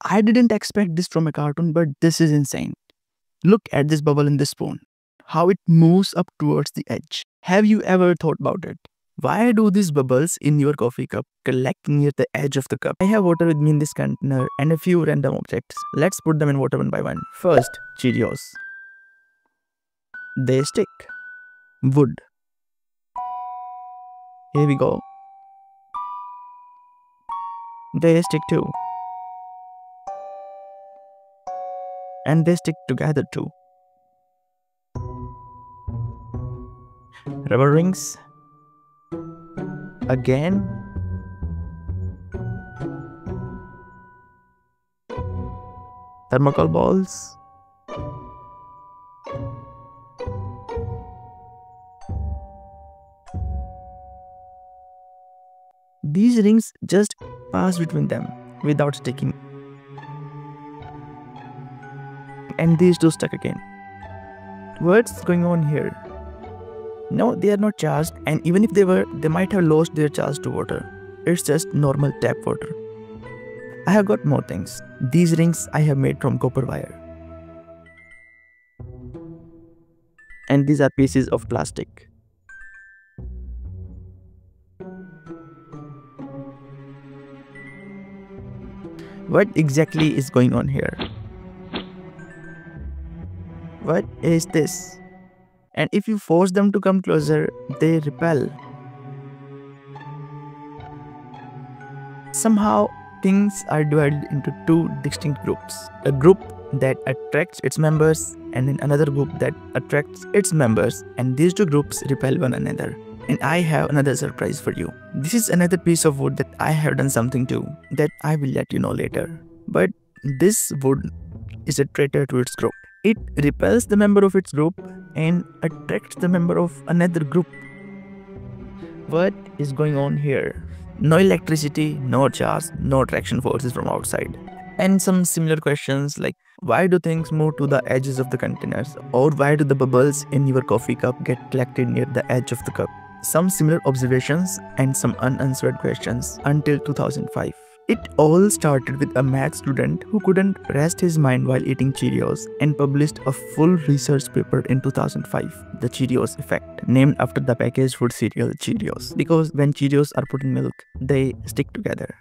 I didn't expect this from a cartoon, but this is insane. Look at this bubble in the spoon, how it moves up towards the edge. Have you ever thought about it? Why do these bubbles in your coffee cup collect near the edge of the cup? I have water with me in this container and a few random objects. Let's put them in water one by one. First, Cheerios. They stick. Wood. Here we go. They stick too. And they stick together too. Rubber rings. Again. Thermocol balls. These rings just pass between them without sticking. And these two stuck again. What's going on here? No, they are not charged, and even if they were, they might have lost their charge to water. It's just normal tap water. I have got more things. These rings I have made from copper wire. And these are pieces of plastic. What exactly is going on here? What is this? And if you force them to come closer, they repel. Somehow, things are divided into two distinct groups. A group that attracts its members and then another group that attracts its members, and these two groups repel one another. And I have another surprise for you. This is another piece of wood that I have done something to that I will let you know later. But this wood is a traitor to its group. It repels the member of its group and attracts the member of another group. What is going on here? No electricity, no charge, no attraction forces from outside. And some similar questions like, why do things move to the edges of the containers? Or why do the bubbles in your coffee cup get collected near the edge of the cup? Some similar observations and some unanswered questions until 2005. It all started with a math student who couldn't rest his mind while eating Cheerios and published a full research paper in 2005, the Cheerios Effect, named after the packaged food cereal Cheerios, because when Cheerios are put in milk, they stick together.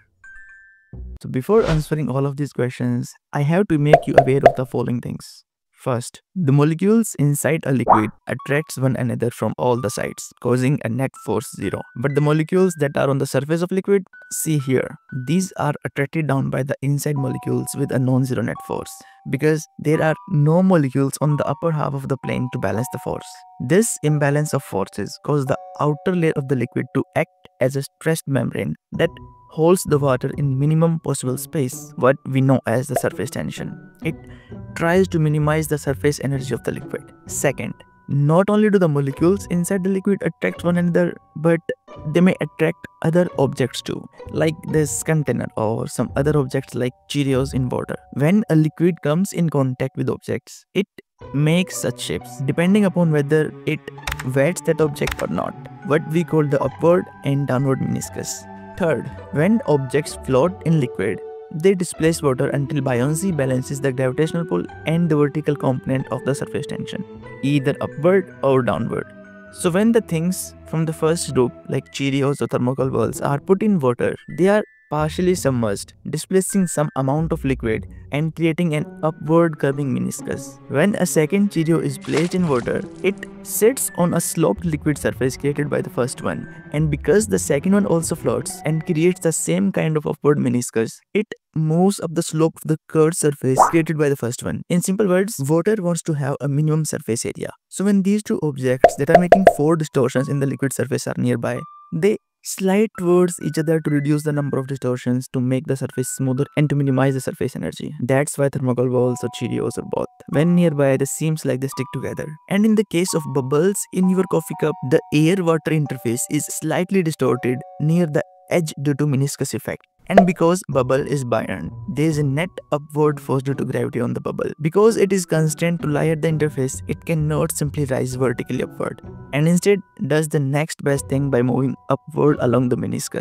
So before answering all of these questions, I have to make you aware of the following things. First, the molecules inside a liquid attracts one another from all the sides, causing a net force 0. But the molecules that are on the surface of liquid, see here, these are attracted down by the inside molecules with a non-zero net force, because there are no molecules on the upper half of the plane to balance the force. This imbalance of forces causes the outer layer of the liquid to act as a stressed membrane that holds the water in minimum possible space, what we know as the surface tension. It tries to minimize the surface energy of the liquid. Second, not only do the molecules inside the liquid attract one another, but they may attract other objects too, like this container or some other objects like Cheerios in water. When a liquid comes in contact with objects, it makes such shapes depending upon whether it wets that object or not, what we call the upward and downward meniscus. Third, when objects float in liquid, they displace water until buoyancy balances the gravitational pull and the vertical component of the surface tension, either upward or downward. So when the things from the first group like Cheerios or thermocol balls are put in water, they are partially submerged, displacing some amount of liquid and creating an upward curving meniscus. When a second Cheerio is placed in water, it sits on a sloped liquid surface created by the first one, and because the second one also floats and creates the same kind of upward meniscus, it moves up the slope of the curved surface created by the first one. In simple words, water wants to have a minimum surface area. So when these two objects that are making 4 distortions in the liquid surface are nearby, they slide towards each other to reduce the number of distortions, to make the surface smoother and to minimize the surface energy. That's why thermocol balls or Cheerios or both, when nearby, they seems like they stick together. And in the case of bubbles in your coffee cup, the air-water interface is slightly distorted near the edge due to meniscus effect. And because bubble is buoyant, there is a net upward force due to gravity on the bubble. Because it is constant to lie at the interface, it cannot simply rise vertically upward, and instead does the next best thing by moving upward along the meniscus.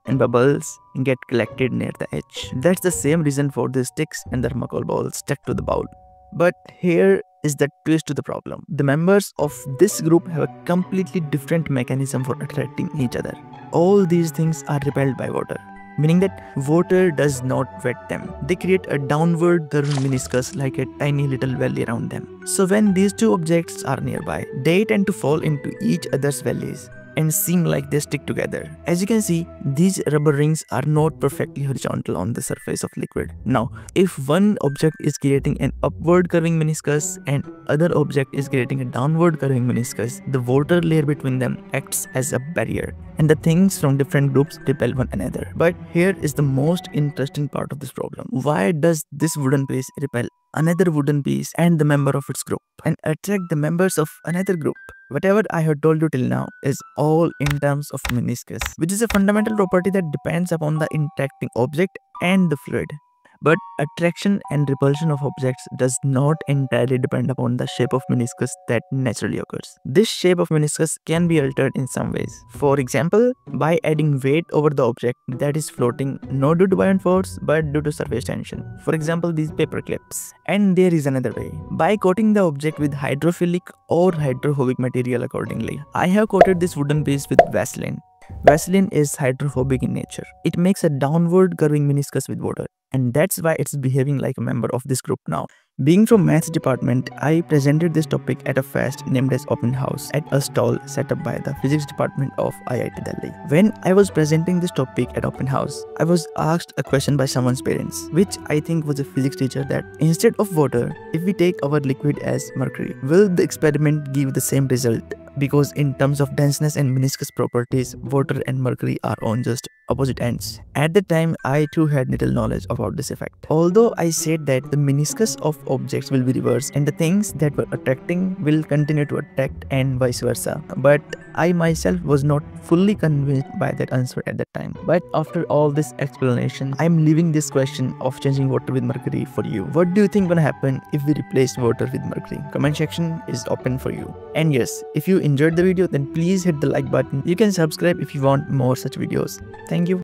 and bubbles get collected near the edge. That's the same reason for the sticks and the thermocol balls stuck to the bowl. But here is the twist to the problem. The members of this group have a completely different mechanism for attracting each other. All these things are repelled by water, meaning that water does not wet them. They create a downward curving meniscus like a tiny little valley around them. So when these two objects are nearby, they tend to fall into each other's valleys and seem like they stick together. As you can see, these rubber rings are not perfectly horizontal on the surface of liquid. Now, if one object is creating an upward curving meniscus and other object is creating a downward curving meniscus, the water layer between them acts as a barrier, and the things from different groups repel one another. But here is the most interesting part of this problem. Why does this wooden piece repel another wooden piece and the member of its group and attract the members of another group? Whatever I have told you till now is all in terms of meniscus, which is a fundamental property that depends upon the interacting object and the fluid. But attraction and repulsion of objects does not entirely depend upon the shape of meniscus that naturally occurs. This shape of meniscus can be altered in some ways. For example, by adding weight over the object that is floating not due to buoyant force but due to surface tension. For example, these paper clips. And there is another way. By coating the object with hydrophilic or hydrophobic material accordingly. I have coated this wooden piece with Vaseline. Vaseline is hydrophobic in nature. It makes a downward curving meniscus with water, and that's why it's behaving like a member of this group now. Being from maths department, I presented this topic at a fest named as Open House at a stall set up by the physics department of IIT Delhi. When I was presenting this topic at Open House, I was asked a question by someone's parents, which I think was a physics teacher, that instead of water, if we take our liquid as mercury, will the experiment give the same result? Because in terms of denseness and meniscus properties, water and mercury are on just opposite ends. At the time, I too had little knowledge about this effect. Although I said that the meniscus of objects will be reversed and the things that were attracting will continue to attract and vice versa. But I myself was not fully convinced by that answer at that time. But after all this explanation, I am leaving this question of changing water with mercury for you. What do you think gonna happen if we replace water with mercury? Comment section is open for you. And yes, if you enjoyed the video, then please hit the like button. You can subscribe if you want more such videos. Thank you.